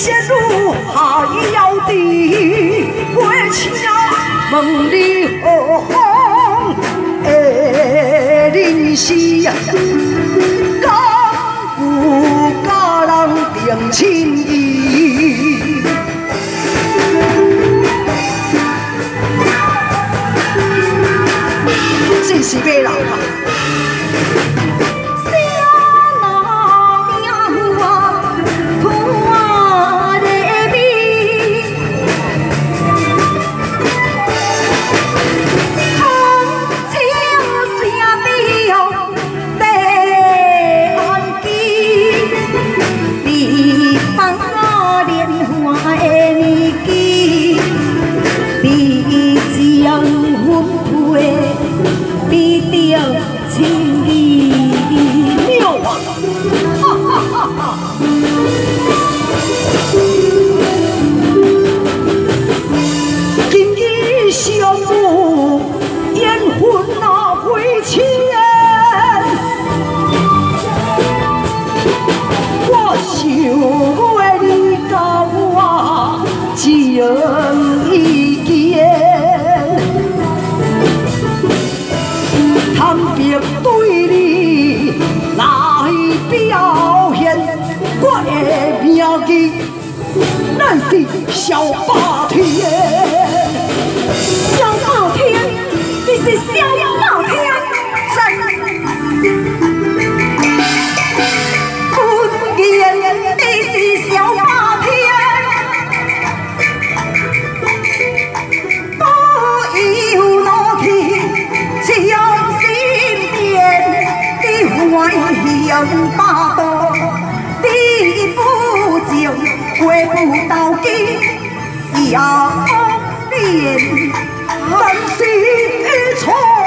陷入下腰地，我请问你何方的人是？敢有甲人定情义？真是买人啊！ 情义妙啊！哈哈哈哈！今日相遇，缘分那回千。我想的你甲我情意结。 坦白对你来表现，我的名字乃是小霸天。小霸天，你是小霸天，本言你是小霸天，不由落去将。 外乡霸道，你不情，过不到今，也连但是错。